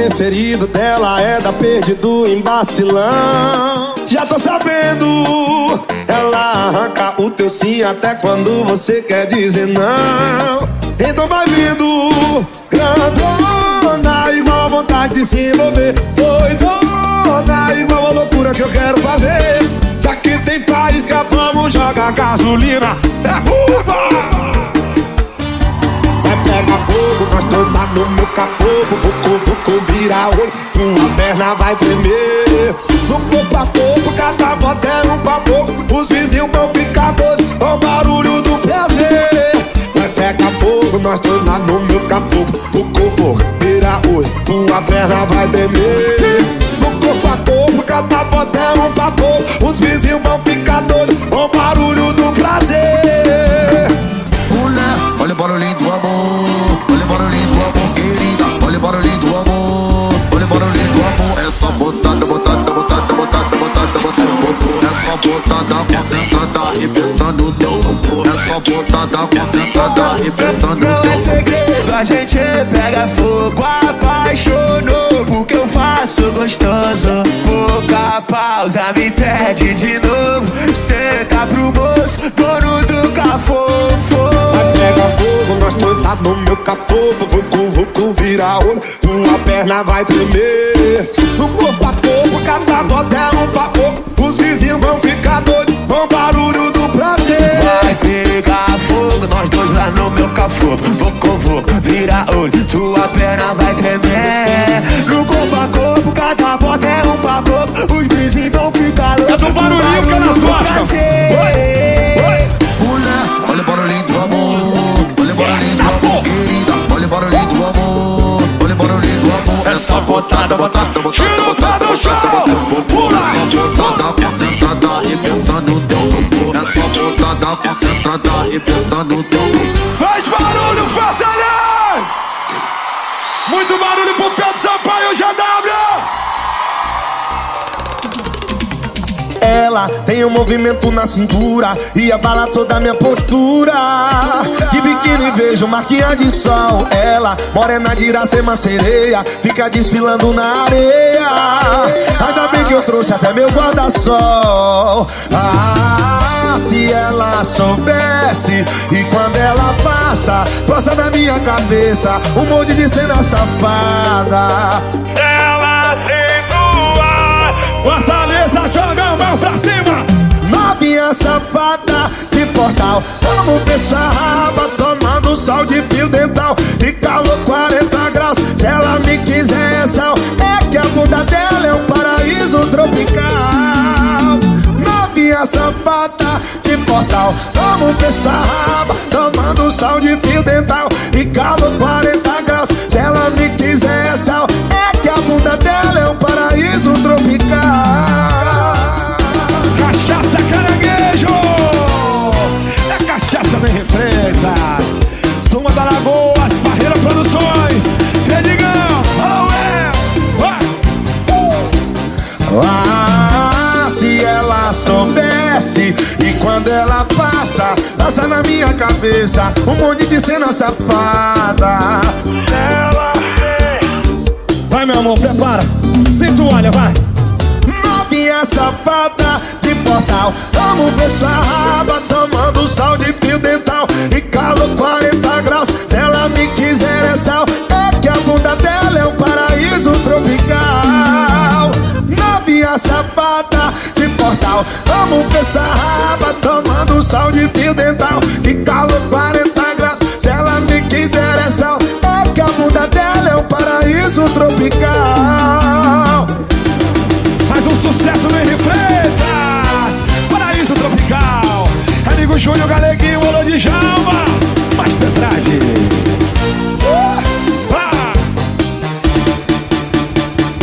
preferido dela é da perdido em vacilão. Já tô sabendo, ela arranca o teu sim até quando você quer dizer não. Então vai vindo, grandona, igual a vontade de se envolver. Doidona, igual a loucura que eu quero fazer. Já que tem faísca, vamos jogar gasolina. Derruba! Pega fogo, nós tomar no meu capoco. Vucu, vira olho, tua perna vai tremer. No corpo a pouco, cada bota é um papo. Os vizinhos vão ficar doidos com o barulho do prazer. Vai pega fogo, nós tomar no meu capoco. Vucu, vira olho, tua perna vai tremer. No corpo a pouco, cada bota é um papo. Os vizinhos vão ficar doidos com o barulho do prazer. Olha o barulhinho do amor, olha o barulhinho do amor, querida. Olha o barulhinho do amor, olha o barulhinho do amor. É só botada, botada, botada, botada, botada, botada. É só botada concentrada, arrebentando o teu corpo. É só botada concentrada, arrebentando o teu corpo. Não é segredo, a gente pega fogo. Apaixonou porque eu faço gostoso. Pouca pausa, me pede de novo. Senta pro moço, dono do cafofo. Pega fogo, nós toda no meu capoco. Vucu, vira olho, tua perna vai tremer. No corpo a pouco, cada bota é um papo. Os vizinhos vão ficar doidos com o barulho do prazer. Vai pegar fogo, nós dois lá no meu cafoco. Vucu, vira olho, tua perna vai tremer. No corpo a corpo, cada bota é um papo. Os vizinhos vão ficar loucos. É do barulhinho que elas gostam. Olha o barulhinho do amor, olha o barulhinho do amor, querida. Olha o barulhinho do amor, olha o barulhinho do amor. É só botada, botada, botada, botada, botada, botada. É só botada concentrada, arrebentando o teu corpo. É só botada concentrada, arrebentando o teu corpo. Faz barulho, Fortaleza! Muito barulho pro Pedro Sampaio, GW! Ela tem um movimento na cintura e abala toda a minha postura. De biquíni vejo marquinha de sol. Ela, morena de Iracema sereia, fica desfilando na areia. Ainda bem que eu trouxe até meu guarda-sol. Ah, se ela soubesse. E quando ela passa na minha cabeça um monte de cena safada. Ela sentua, Fortaleza, joga a mão pra cima. Novinha safada de portal, vamos fechar a raba, tomando sol de fio dental e calor 40 graus. Se ela me quiser é sal, é que a bunda dela é um paraíso tropical. Novinha safada de portal, vamos fechar a raba, tomando sol de fio dental e calor 40 graus. Se ela me quiser é sal, é que a bunda dela é um paraíso tropical. Cachaça Caranguejo! É cachaça bem Freitas. Turma da Lagoas, Barreira Produções. Fedigão, Ah, se ela soubesse. E quando ela passa na minha cabeça um monte de cena safada. vai, meu amor, prepara. Sem toalha, vai. Novinha safada de portal, vamos fechar a raba, tomando sol de fio dental e calor 40 graus. Se ela me quiser é sal, é que a bunda dela é um paraíso tropical. Novinha safada de portal, vamos fechar a raba, tomando sol de fio dental e calor 40 graus. Se ela me quiser é sal, é que a bunda dela é um paraíso tropical. Mais um sucesso no Henri Freitas, Paraíso Tropical. Amigo Júnior Galeguinho, Alô de Jalma, mais pedrade.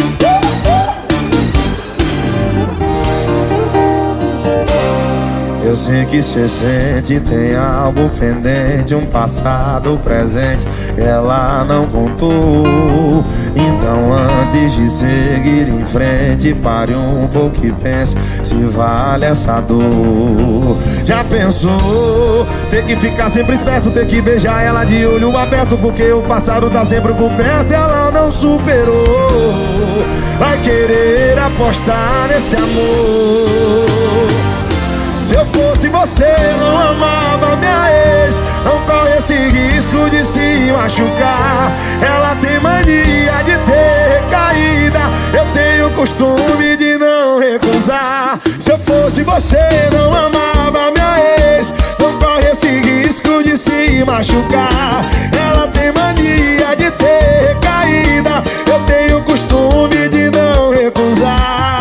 Eu sei que cê sente, tem algo pendente, um passado presente, ela não contou. Então antes de seguir em frente, pare um pouco e pense se vale essa dor. Já pensou, ter que ficar sempre esperto, ter que beijar ela de olho aberto, porque o passado tá sempre por perto, ela não superou. Vai querer apostar nesse amor. Se eu fosse você, não amava minha ex, não corre esse risco de se machucar. Ela tem mania de ter recaída, eu tenho costume de não recusar. Se eu fosse você, não amava minha ex, não corre esse risco de se machucar. Ela tem mania de ter recaída, eu tenho costume de não recusar.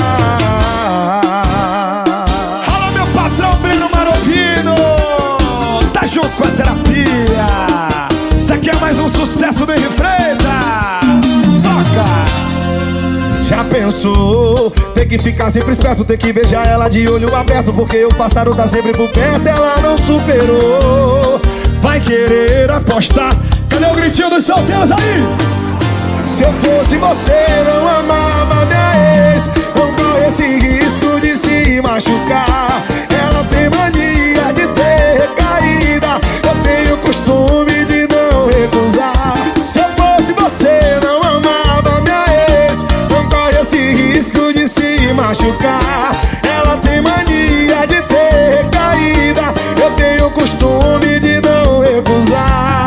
Com a terapia. Isso aqui é mais um sucesso do Henri Freitas. Toca! Já pensou, ter que ficar sempre esperto, ter que beijar ela de olho aberto, porque o passado tá sempre por perto, ela não superou. Vai querer apostar. Cadê o gritinho dos solteiros aí? Se eu fosse você, não amava minha ex, não corre esse risco de se machucar. Ela tem mania de ter recaída, eu tenho costume de não recusar. Se eu fosse você, não amava minha ex, não corre esse risco de se machucar. Ela tem mania de ter recaída, eu tenho costume de não recusar.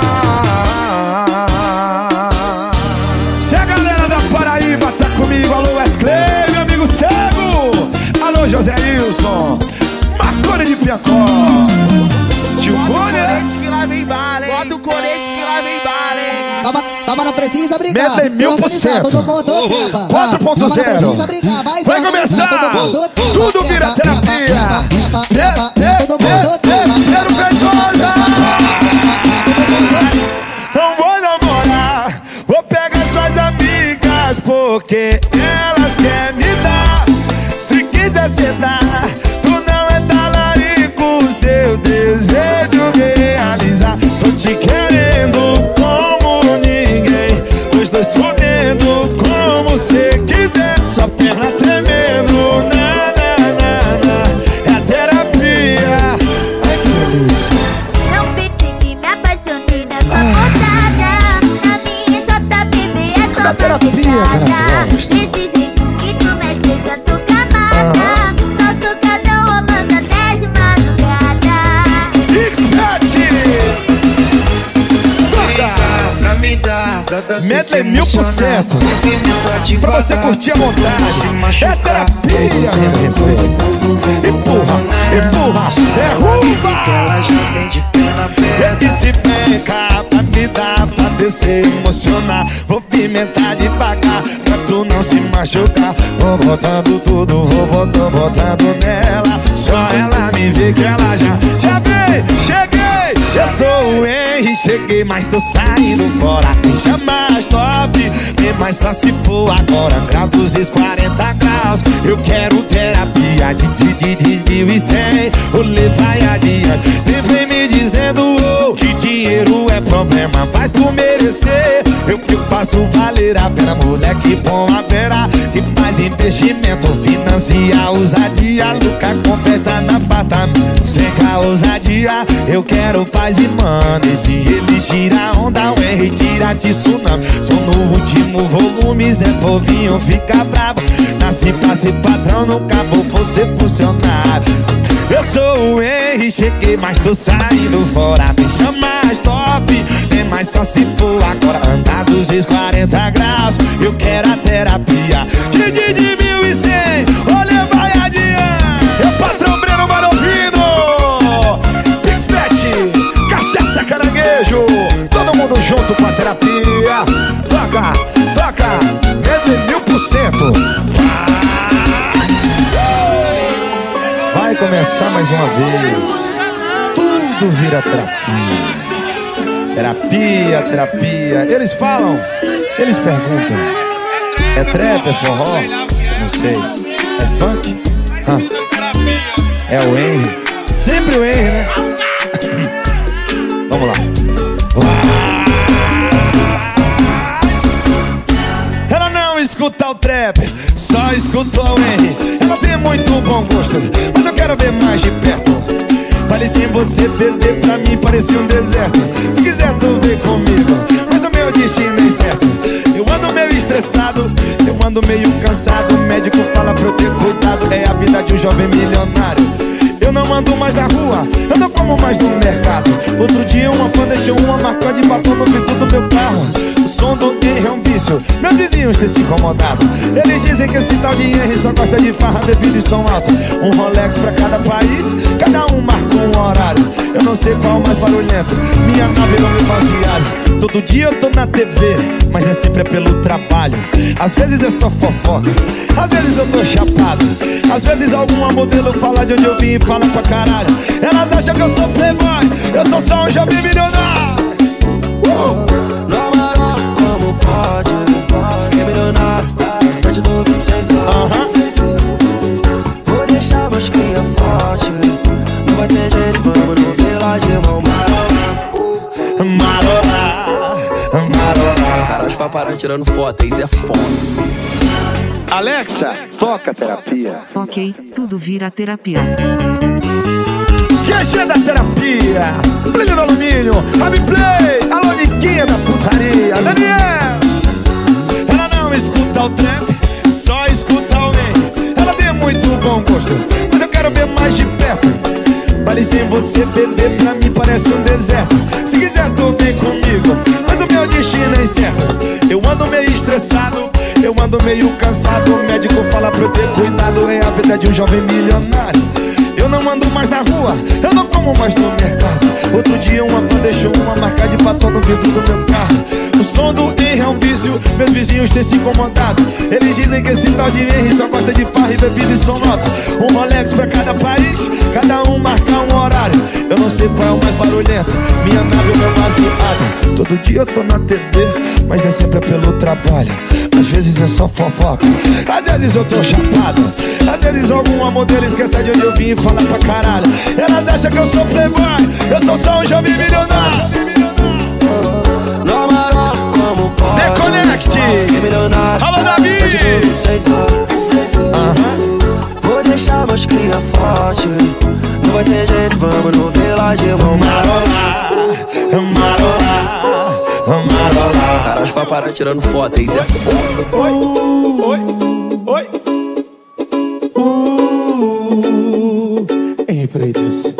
E a galera da Paraíba tá comigo. Alô Wesley, meu amigo cego. Alô José Wilson, Marconi de Piacó, Tio Cone. Bota o corete que lá vem bala. Tava não precisa brigar. Medley 1000%. 4.0. Vai começar. Tudo vira terapia. Quero Feitosa. Não vou namorar, vou pegar suas amigas, porque elas querem me dar. Se quiser sentar, tu não é talarico, seu desejo realizar. Tô te querendo como ninguém, os dois fudendo como cê quiser. Sua perna tremendo, na, é a terapia. Ai que delícia. Não pensei que me apaixonei na tua posada. Na minha exata bebê é só Da terapia, cara. desse jeito que tu mexe, já tô camada. Nosso cada rolando até de madrugada. Medley 1000%. Pra você curtir a montagem. É terapia, Henri Freitas. Empurra, derruba. Eu disse vem cá pra me dar, pra descer, emocionar. Vou pimentar devagar, pra tu não se machucar. Vou botando tudo, vou botando nela. Só ela me vê que ela já veio, cheguei. Eu sou o Henri, cheguei, mas tô saindo fora. Deixa mais top, vem mais só se for agora. Grau 240 graus, eu quero terapia de 1100. O lê vai adiante, e vem me dizendo que dinheiro é problema, faz por merecer. Eu faço valer a pena, moleque bom a pena, que faz investimento, financia ousadia. Luca com festa na apartamento, seca ousadia. Eu quero paz e mano, e se ele tira onda, o Henri tira de tsunami. Sou no último volume, Zé Povinho fica bravo. Nasci pra ser patrão, nunca vou ser funcionário. Eu sou o Henri, cheguei, mas tô saindo fora. Deixa mais top, tem mais só se for agora. Andar 240 graus, eu quero a terapia de 1100. Olha, vai adiante. Eu patrão Breno Marovino, Pixbet, Cachaça Caranguejo, todo mundo junto com a terapia. Toca, Medley 1000%. Vai começar mais uma vez. Tudo vira terapia. Terapia. Eles falam, eles perguntam: é trap, é forró? Não sei. É funk? É o Henry, sempre o Henry, né? Vamos lá. Ela não escuta o trap, só escuta o Henry. Ela tem muito bom gosto, mas eu quero ver mais de perto. Falei em você, bebê, pra mim parecia um deserto. Se quiser tu vem comigo, mas o meu destino é incerto. Eu ando meio estressado, eu ando meio cansado. O médico fala pra eu ter cuidado, é a vida de um jovem milionário. Eu não ando mais na rua, ando como mais no mercado. Outro dia uma fã deixou uma marca de batom no vidro do meu carro. O som do Henry é um vício, meus vizinhos têm se incomodado. Eles dizem que esse tal de Henry só gosta de farra, bebida e som alto. Um Rolex pra cada país, cada um marca um horário. Eu não sei qual mais barulhento, minha nave não me baseado. Todo dia eu tô na TV, mas nem sempre é pelo trabalho. Às vezes é só fofoca, às vezes eu tô chapado. Às vezes alguma modelo fala de onde eu vim e fala pra caralho. Elas acham que eu sou playboy, eu sou só um jovem milionário. Na moral, como pode? Fiquei milionário, perto do 26 anos. Vou deixar meus cria forte. Não vai ter jeito, vamos no vila de mão marola. Cara, os paparazzi tirando foto, isso é foda. Alexa, toca terapia. Ok, tudo vira terapia. QG da terapia, brilho do alumínio, Rabi Play, alô Niquinha da putaria, Daniel. Ela não escuta o trap, só escuta o Henry. Ela tem muito bom gosto, mas eu quero ver mais de perto. Vale sem você, bebê, pra mim parece um deserto. Se quiser tu vem comigo, mas o meu destino é incerto. Eu ando meio estressado, eu ando meio cansado. O médico fala pra eu ter cuidado, é a vida de um jovem milionário. Eu não ando mais na rua, eu não como mais no mercado. Outro dia uma fã deixou uma marca de batom no vidro do meu carro. O som do Henry é um vício, meus vizinhos têm se incomodado. Eles dizem que esse tal de Henry só gosta de farra e bebida e som alto. Um Rolex pra cada país, cada um marca um horário. Eu não sei qual é o mais barulhento, minha nave é o meu baseado. Todo dia eu tô na TV, mas nem sempre é pelo trabalho. Às vezes é só fofoca, às vezes eu tô chapado. Às vezes alguma modelo esquece de onde eu vim e fala pra caralho. Elas acham que eu sou playboy, eu sou só um jovem milionário. Na moral, como pode? Deconnect. Alô, Davi. Vou deixar meus cria forte. Não vai ter jeito, vamos no vila de mão marola. Cara, os paparazzi tirando foto, isso é foda. Oi. Henry Freitas.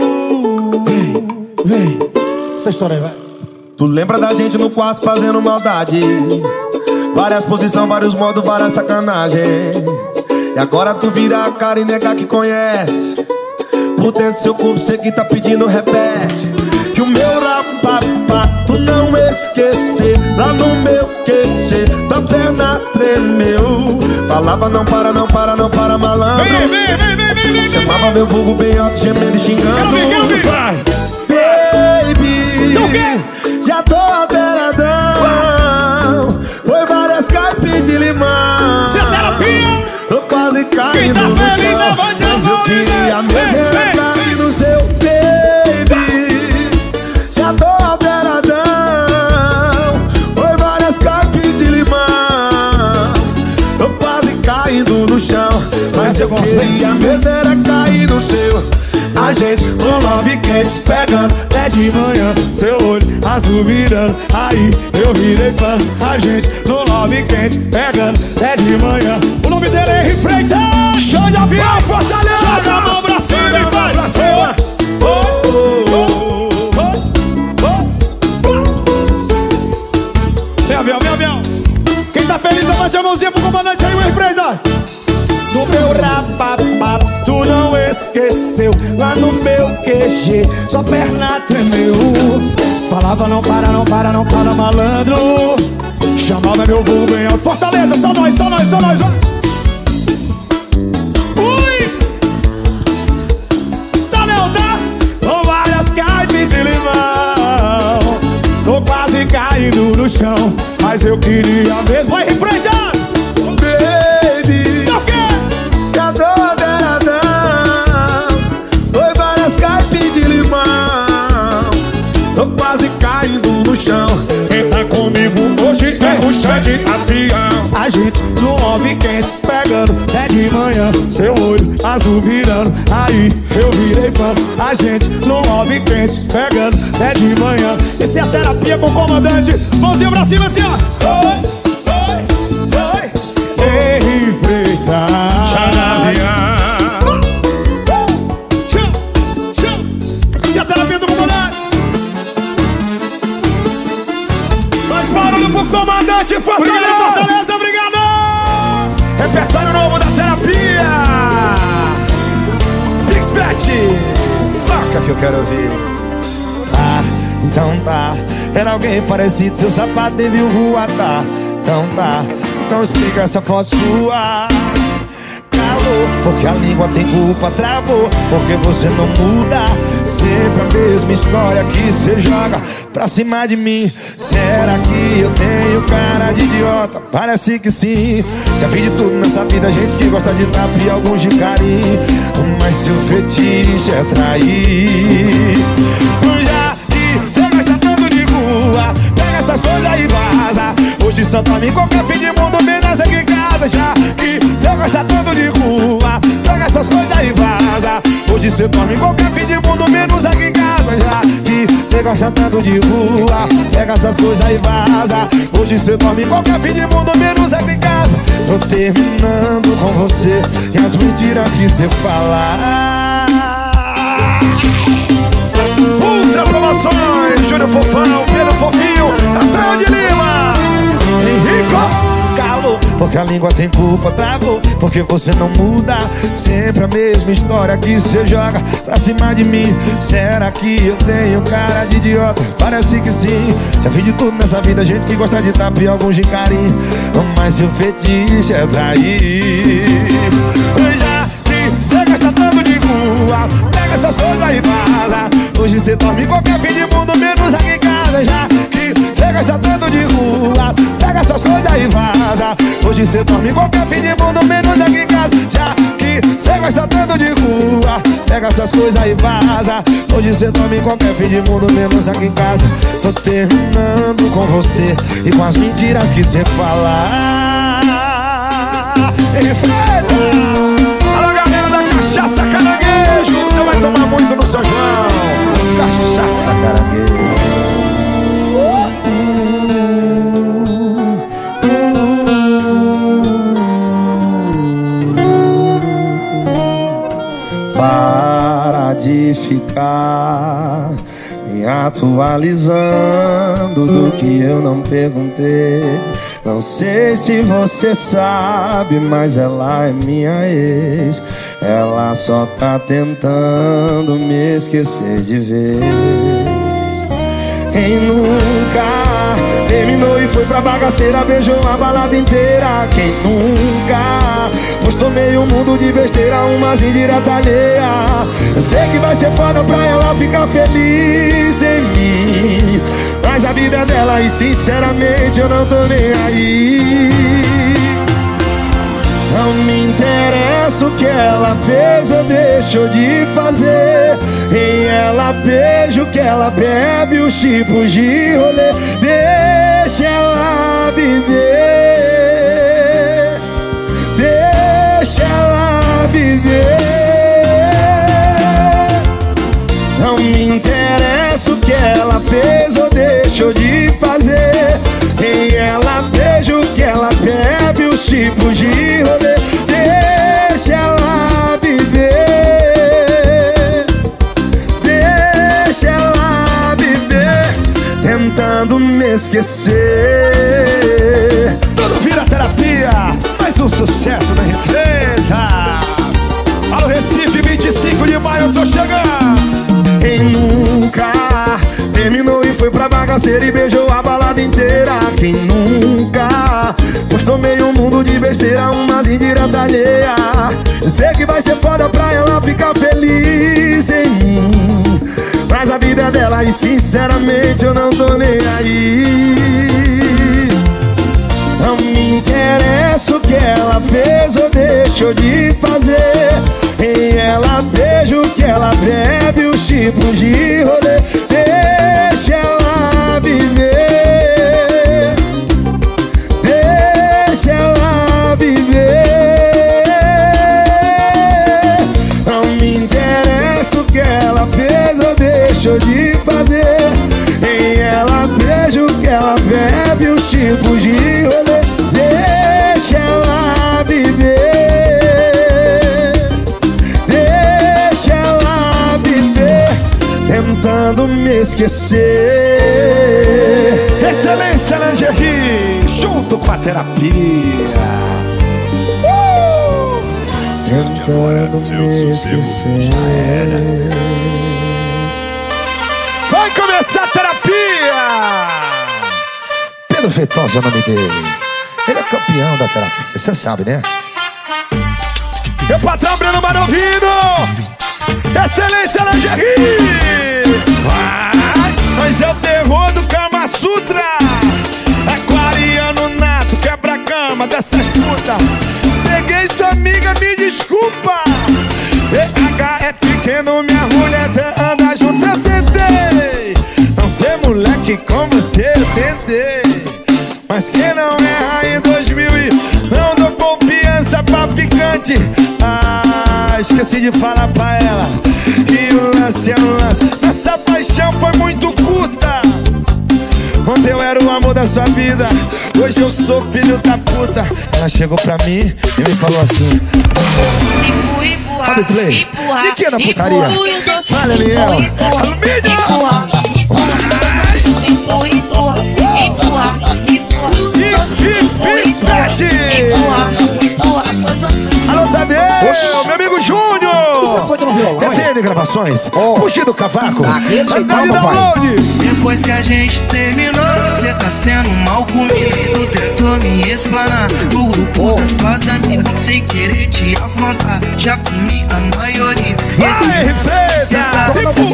Vem. Essa história aí, vai. Tu lembra da gente no quarto fazendo maldade? Várias posições, vários modos, várias sacanagem. E agora tu vira a cara e nega que conhece. Por dentro do seu corpo cê que tá pedindo repete. Que o meu rapapá tu não esquecer. Lá no meu QG da perna tremeu. Falava não para, não para, não para, malandro. Vem. Chamava meu vulgo bem alto, gemendo e xingando. Vai. Baby, já tô alteradão. Foi várias caipis de limão. Cê é terapia. Tô quase caindo no chão, mas eu queria mesmo era cair no seu baby. Já tô alteradão. Foi várias caipis de limão. Tô quase caindo no chão, mas eu queria mesmo era cair no seu. A gente no love quente pegando, É de manhã, seu olho azul virando. Aí eu virei fã. A gente no love quente pegando. É de manhã. O nome dele é Henry Freitas. Show de avião, Fortaleza. Joga a mão pra cima e vai. Vem, avião. Quem tá feliz, levante a mãozinha pro comandante aí, o Henry Freitas. No meu rapapá, tu não esqueceu. Lá no meu QG, sua perna tremeu. Falava não para, não para, não para, malandro. Chamava meu vulgo bem alto. Fortaleza, só nós. Ui! Tá, não dá? Com várias caipis de limão. Tô quase caindo no chão, mas eu queria mesmo. Vai, Henry Freitas! baby. Já tô alteradão. chão. Quem tá comigo hoje é o chá de avião. A gente no homem quente, pegando é de manhã. Seu olho azul virando, aí eu virei fã. A gente no homem quente, pegando é de manhã. Essa é a terapia com o comandante. Mãozinha pra cima assim, ó. Oi, oi, oi. Ei, Freitas. Chá de avião. Essa é a terapia do comandante. Mais barulho pro comandante. Fortaleza, Fortaleza, obrigado. Repertório novo da terapia. Bixbet. Toca que eu quero ouvir. Ah, então tá. Era alguém parecido, seu sapato devia voar, tá? Então tá. Então explica essa foto sua. Calou, porque a língua tem culpa, travou. Porque você não muda. Sempre a mesma história que você joga pra cima de mim. Será que eu tenho cara de idiota? Parece que sim. Já vi de tudo nessa vida, gente que gosta de tapa e alguns de carinho. Mas seu fetiche é trair. Já que você gosta tanto de rua, pega essas coisas e vaza. Hoje só toma em qualquer fim de mundo, menos aqui em casa. Já que você gosta tanto de rua, pega essas coisas e vaza. Hoje você toma em qualquer fim de mundo, menos aqui em casa. Já que você gosta tanto de rua, pega essas coisas e vaza. Hoje você toma em qualquer fim de mundo, menos aqui em casa. Tô terminando com você e as mentiras que você fala. Ultra Promoções, Júnior Fofão, Pedro Fofinho, Rafael de Lima, Henrico. Calou, porque a língua tem culpa, travou. Porque você não muda. Sempre a mesma história que você joga pra cima de mim. Será que eu tenho cara de idiota? Parece que sim. Já vi de tudo nessa vida, gente que gosta de tapa e alguns de carinho. Mas seu fetiche é trair. Já que você gosta tanto de rua, pega essas coisas e vaza. Hoje você dorme em qualquer fim de mundo, menos aqui em casa. Já que você gosta tanto de rua, pega essas coisas e vaza. Hoje você dorme em qualquer fim de mundo, menos aqui em casa. Já que você gosta tanto de rua, pega essas coisas e vaza. Hoje você dorme em qualquer fim de mundo, menos aqui em casa. Tô terminando com você e com as mentiras que você fala. Alô, galera da Cachaça Caranguejo, você vai tomar muito no São João. Cachaça Caranguejo. Para de ficar me atualizando do que eu não perguntei. Não sei se você sabe, mas ela é minha ex. Ela só tá tentando me esquecer de vez. Quem nunca terminou e foi pra bagaceira, beijou a balada inteira. Quem nunca postou meio mundo de besteira, umas indiretas alheia. Eu sei que vai ser foda pra ela ficar feliz em mim, mas a vida é dela e sinceramente eu não tô nem aí. Não me interessa o que ela fez ou deixou de fazer. Em ela beijo que ela bebe, os tipos de rolê. Deixa ela viver, deixa ela viver. Não me interessa o que ela fez ou deixou de fazer. Em ela beijo que ela bebe, os tipos de rolê. Deixa ela viver, deixa ela viver, tentando me esquecer. Tudo vira terapia, mais um sucesso da empresa. Alô Recife, 25 de maio eu tô chegando. Quem nunca terminou e foi pra bagaceira e beijou a balada inteira. Quem nunca postou meio mundo de besteira, umas indiretas alheia. Eu sei que vai ser foda pra ela ficar feliz em mim, mas a vida é dela e sinceramente eu não tô nem aí. Não me interessa o que ela fez ou deixou de fazer. Em ela beijo que ela bebe, os tipos de rolê. Deixa ela viver, gostou de fazer. Em ela vejo que ela bebe os tipos de rolê. Deixa ela viver, deixa ela viver, tentando me esquecer. Excelência Lingerie, junto com a terapia. Tentando me esquecer. Vai começar a terapia! Pedro Feitosa é o nome dele. Ele é campeão da terapia, você sabe, né? Meu patrão Breno Marovino, Excelência Lingerie. Vai, mas é o terror do Kama Sutra. Aquariano nato, quebra-cama dessas putas. Peguei sua amiga, me desculpa. EH é pequeno, minha mulher anda junto, eu tentei não ser moleque como você, eu tentei. Mas quem não erra em 2000 e não dou confiança pra picante. Esqueci de falar pra ela que o lance é um lance. Essa paixão foi muito curta. Ontem eu era o amor da sua vida, hoje eu sou filho da puta. Ela chegou pra mim e me falou assim: Abre play. E que é na putaria? Olha, Liel, alumínio! Alô, Tadeu, meu amigo Júnior. Você foi no violão, TN Gravações, Fugir do Cavaco, papai. Depois que a gente terminou, cê tá sendo mal comigo. Tu tentou me explanar no grupo das tuas amigas, sem querer te afrontar. Já comi a maioria. Vai, Receita,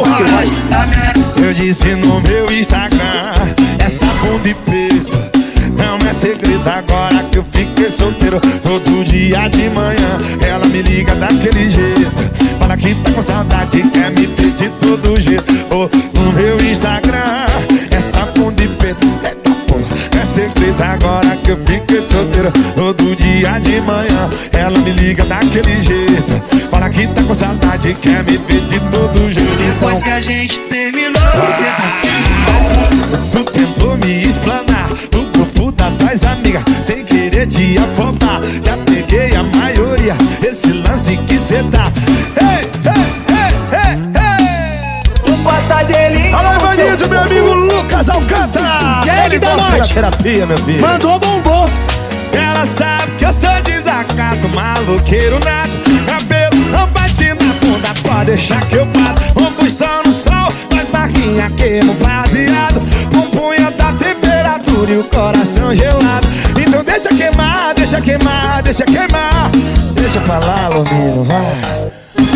eu disse no meu Instagram, essa bunda e peito não é segredo agora que eu fiquei solteiro. Todo dia de manhã ela me liga daquele jeito, fala que tá com saudade, quer me ter de todo jeito. Oh, no meu Instagram, essa bunda e peito, eita porra, é segredo agora que eu fiquei solteiro. Todo dia de manhã ela me liga daquele jeito, fala que tá com saudade, quer me ver de todo jeito. Depois que a gente terminou, cê tá sendo mal. Tu tentou me explanar no grupo das tuas amigas, sem querer te afobar. Já peguei a maioria, esse lance que cê tá. Ei, ei, ei, ei, ei. O pata dele. Alô, Ivanísio, meu amigo Lucas Alcântara. Ele gosta da noite. terapia, meu filho. Mandou, bombou. Ela sabe que eu sou desacato, maloqueiro nato. Cabelo não bate na bunda, pode deixar que eu passo. Um bustão no sol, faz marquinha queima baseado. Compunha da temperatura e o coração gelado. Então deixa queimar, deixa queimar, deixa queimar. Deixa pra lá, Lomino, vai.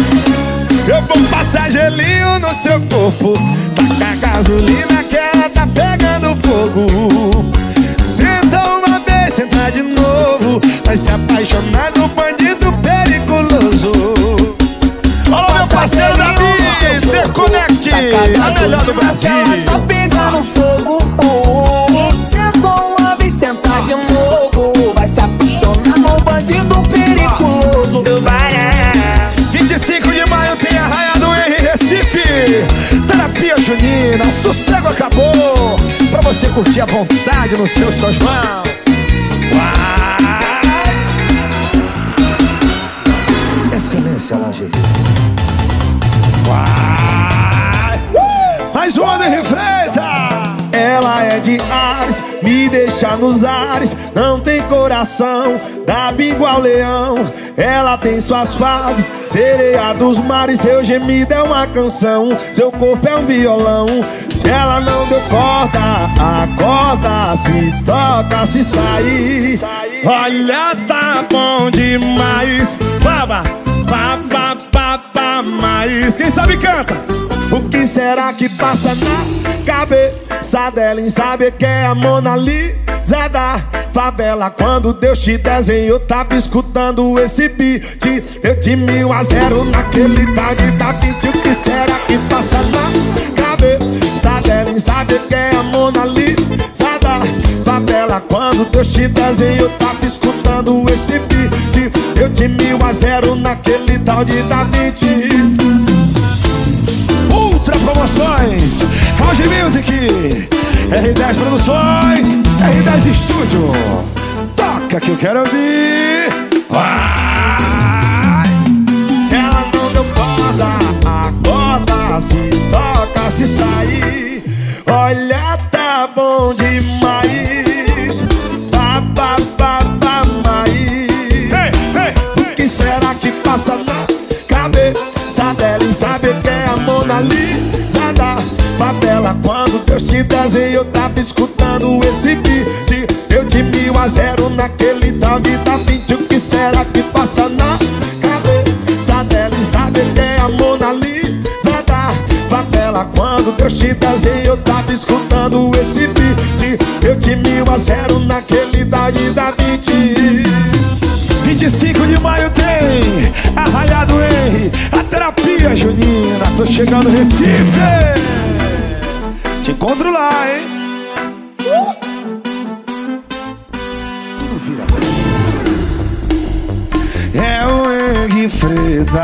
Eu vou passar gelinho no seu corpo, tacar gasolina que ela tá pegando fogo. Senta uma vez, senta de novo, vai se apaixonar do bandido perigoso. Olha meu parceiro Davi, Deconnect, a melhor do Brasil. Tá pegando fogo, sentou uma vez, senta de novo, vai se apaixonar no bandido perigoso. 25 de maio tem Arraiado em Recife, terapia junina, sossego acabou, pra você curtir à vontade no seu São João. Excelência Lingerie. Mais uma de refreita. Ela é de Ares, me deixa nos ares, não tem coração, dá igual leão. Ela tem suas fases, sereia dos mares, seu gemido é uma canção, seu corpo é um violão. Se ela não deu corda, acorda, se toca, se sair. Olha, tá bom demais. Baba, baba, baba, mais. Quem sabe canta. O que será que passa na cabeça dela em saber que é a Mona Lisa da favela? Quando Deus te desenhou, tava escutando esse beat. Eu de 1000 a 0 naquele tal de Da Vinci. O que será que passa na cabeça dela em saber que é a Mona Lisa da favela? Quando Deus te desenhou, tava escutando esse beat. Eu de 1000 a 0 naquele tal de Da Vinci. Ultra Promoções. Produções, House Music, R10 Produções, R10 Estúdio. Toca que eu quero ouvir. Vai. Se ela não deu corda, acorda. Se toca, se sair. Olha, tá bom demais. O que será que passa na cabeça dela? E sabe que é a Mona Lisa da favela. Quando Deus te desenhou, eu tava escutando esse beat. Eu de 1000-0 naquele tal de Da Vinci. O que será que passa na cabeça dela? E sabe que é a Mona Lisa da favela. Quando Deus te desenhou, eu tava escutando esse beat. Eu de 1000-0 naquele tal de Da Vinci. 25 de maio tem Arraiado Henry, a terapia junina. Tô chegando no Recife. Te encontro lá, hein? É o Henry Freitas,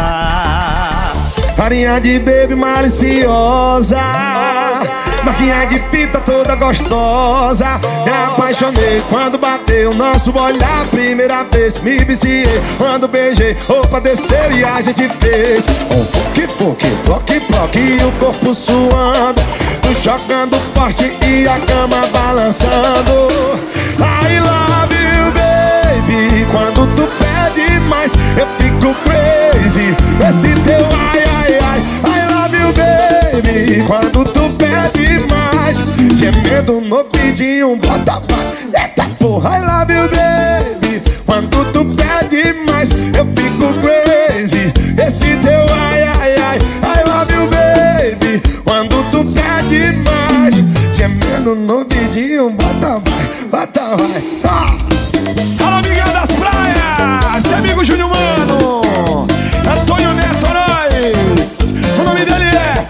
farinha de baby maliciosa, marquinha de pita toda gostosa. Me apaixonei quando bateu nosso olhar. Primeira vez me viciei quando beijei, roupa desceu e a gente fez toque, e o corpo suando, tu jogando forte e a cama balançando. I love you, baby. Quando tu pede mais, eu fico crazy. Esse teu ai, I love you, baby. Quando tu pede mais, gemendo no vidinho, bota pra eita porra. I love you, baby. Quando tu pede mais, eu fico crazy. Esse teu ai, I love you, baby. Quando tu pede mais, gemendo no vidinho, bota vai. Alô, Miguel das Praias, seu amigo Júnior Mano, Antônio Neto Aróis. O nome dele é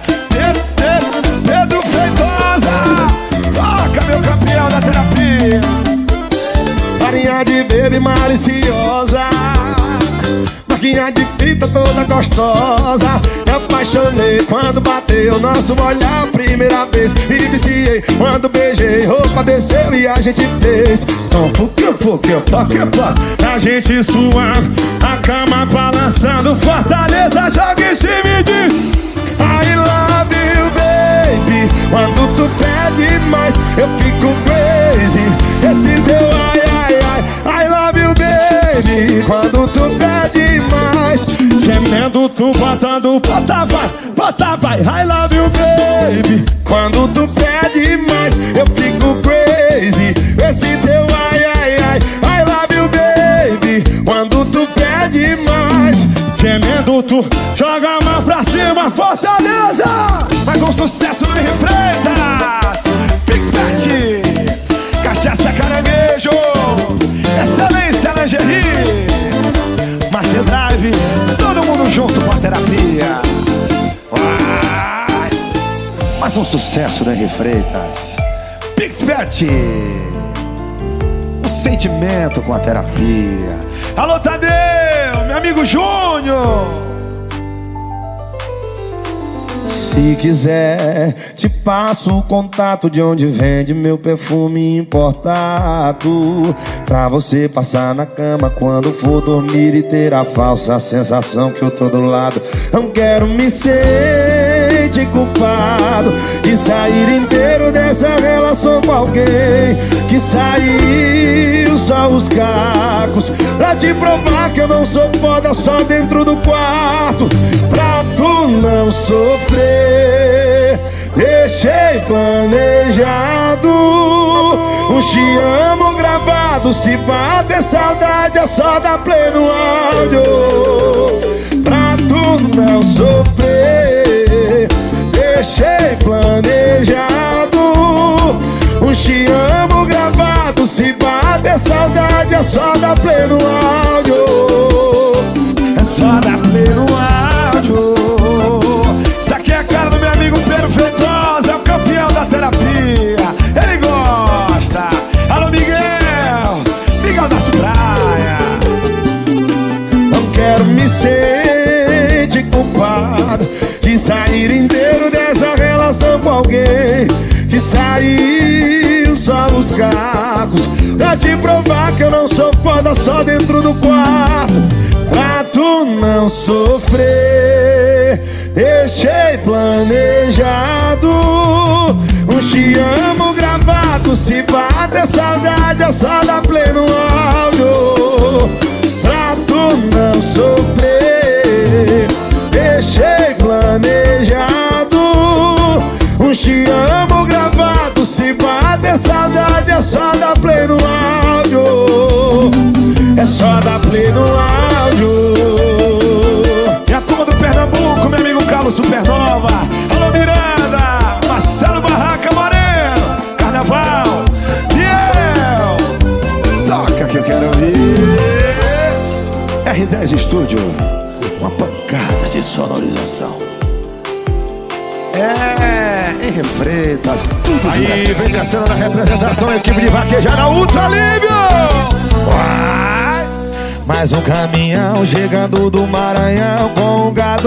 Pedro Feitosa. Toca, meu campeão da terapia. Farinha de baby maliciosa, marquinha de fita toda gostosa. Me apaixonei quando bateu nosso olhar. Primeira vez me viciei quando beijei, roupa desceu e a gente fez toque, a gente suando, a cama balançando. Fortaleza, joga em cima e diz I love you, baby. Quando tu pede mais, eu fico crazy. Esse teu I love you, baby. Quando tu pede mais, gemendo tu botando, bota vai, I love you, baby. Quando tu pede mais, eu fico crazy. Esse teu I love you, baby. Quando tu pede mais, gemendo tu joga a mão pra cima, Fortaleza. Mais um sucesso no Henry Freitas, Pixpet, Cachaça Caranguejo, Excelência Lingerie, Master Drive, todo mundo junto com a terapia. Uai. Mais um sucesso no Henry Freitas, Pixpet, o sentimento com a terapia. Alô, Tadeu, meu amigo Júnior. Se quiser, te passo o contato de onde vende meu perfume importado, pra você passar na cama quando for dormir e ter a falsa sensação que eu tô do lado. Não quero me sentir culpado de sair inteiro dessa relação com alguém que saiu só os cacos, pra te provar que eu não sou foda só dentro do quarto. Pra tu não sofrer, deixei planejado um te amo gravado. Se bater saudade é só dar play no áudio. Pra tu não sofrer, deixei planejado um te amo gravado. Se bater saudade é só dar play no áudio. É só dar play no áudio. Isso aqui é a cara do meu amigo Pedro Feitosa, é o campeão da terapia. Ele gosta. Alô, Miguel das Praias. Não quero me sentir culpado de sair inteiro dessa relação barracos, pra te provar que eu não sou foda só dentro do quarto. Pra tu não sofrer, deixei planejado um te amo gravado. Se bater saudade é só dar play no áudio. Pra tu não sofrer, deixei planejado um te amo gravado. Se bater saudade é só dar play no áudio. É só dar play no áudio. E a turma do Pernambuco, meu amigo Carlos Supernova. Alô Miranda, Marcelo Barraca Moreno, Carnaval, Biel. Toca que eu quero ouvir. R10 Estúdio, uma pancada de sonorização. Henri Freitas, tudo aí, vem descendo na representação, equipe de vaquejada Ultra Lívio. Uai. Mais um caminhão chegando do Maranhão com o gado.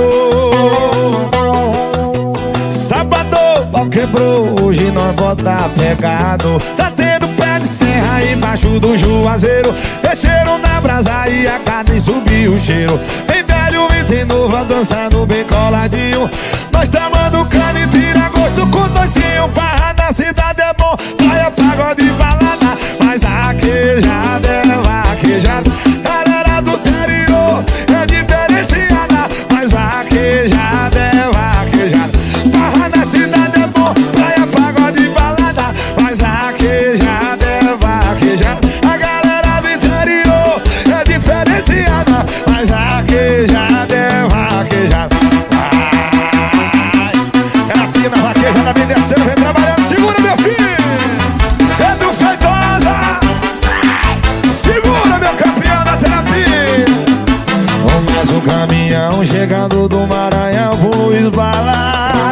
Sábado, pau quebrou, hoje nós volta pegado. Tá tendo pé de serra embaixo do Juazeiro. Desceram na brasa e a carne subiu o cheiro. Tem velho e tem novo dançando bem coladinho. Nós tomando cana e tira gosto com docinho. Barra na cidade é bom, praia, pagode e balada. Mas a vaquejada é vaquejada. Galera do interior é diferenciada. Mas vaquejada é vaquejada. Barra na cidade é bom, praia, pagode e balada. Mas vaquejada é vaquejada. A galera do interior é diferenciada. Mas vaquejada é vaquejada. Na vaquejada vem descendo, vem trabalhando. Segura, meu filho. Pedro Feitosa. Segura, meu campeão da terapia. Mais um caminhão chegando do Maranhão, vou esbalar.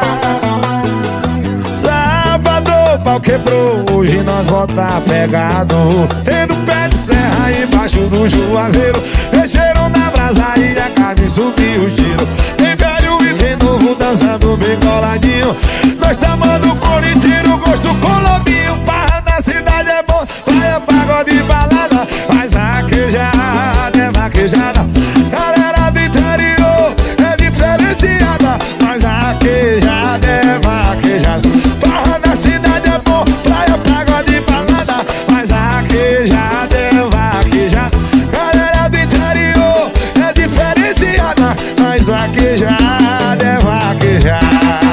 Sábado, pau quebrou, hoje nós volta pegado. Tendo pé de serra embaixo do Juazeiro. Mexeram na brasa e a carne subiu o giro. Tem velho e tem novo dançando bem coladinho. Nós tomando cor e tiro gosto com lobinho. Barra na cidade é bom, praia, pagode e balada. Mas vaquejada é vaquejada. Galera do interior é diferenciada. Mas vaquejada é vaquejada. Barra na cidade é bom, praia, pagode e balada. Mas vaquejada é vaquejada. Galera do interior é diferenciada. Mas vaquejada é vaquejada.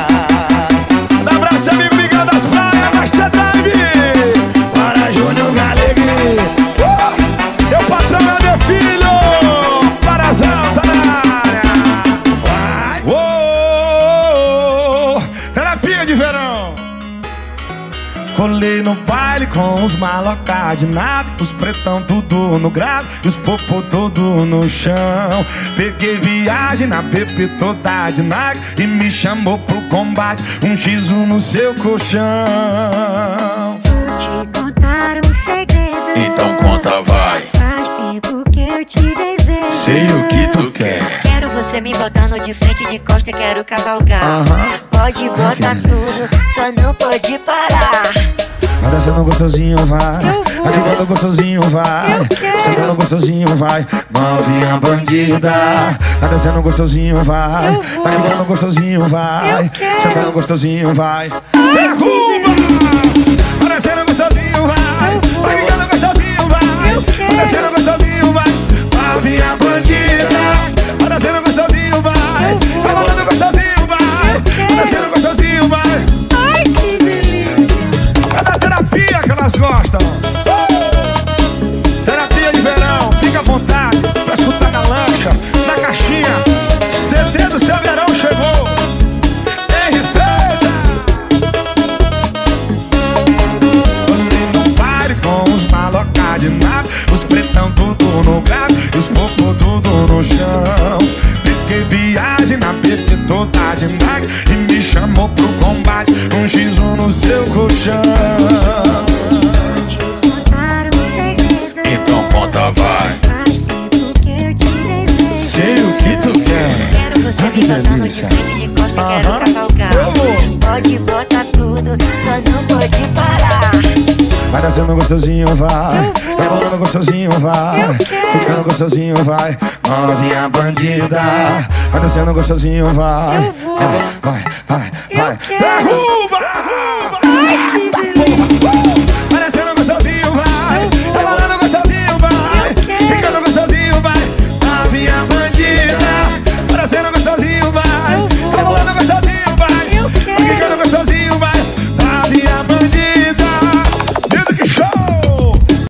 Colei no baile com os malocá de nada. Os pretão tudo no grave e os popô tudo no chão. Peguei viagem na PP toda de Nike e me chamou pro combate. Um X1 no seu colchão. Vou te contar um segredo. Então conta, vai. Faz tempo que eu te desejo. Sei o que tu quer. Quero você me botando de frente, de costa, quero cavalgar. Pode botar tudo, só não pode parar. Vai descendo gostosinho, vai. Vai jogando gostosinho, vai. Sentando gostosinho, vai. Novinha bandida. Vai descendo gostosinho, vai. Vai jogando gostosinho, vai. Sentando gostosinho, vai. Pega Cuba! Vai descendo gostosinho, vai. Vai jogando gostosinho, vai. Vai descendo gostosinho, vai. Novinha bandida. Vai descendo gostosinho, vai. Vai jogando gostosinho, vai. Vai descendo gostosinho, vai. Ai, que delícia. É da terapia que elas gostam. Terapia de verão, fica à vontade pra escutar na lancha, na caixinha. CD do seu verão chegou. Henri Freitas. Olhei no baile com os malocá de nada. Os pretão tudo no grave e os popô tudo no chão. Peguei viagem na PT toda de Nike e me chamou pro combate. Um X1 no seu colchão. Então conta, vai. Faz tempo que eu te desejo. Sei o que tu quer. Quero você me botando de frente, de costa, quero cavalgar. Pode botar tudo, só não pode parar. Vai Vai descendo gostosinho, vai. Rebolando gostosinho, vai. Ficando gostosinho, vai. Novinha bandida. Vai descendo gostosinho, vai. Vai. Derruba!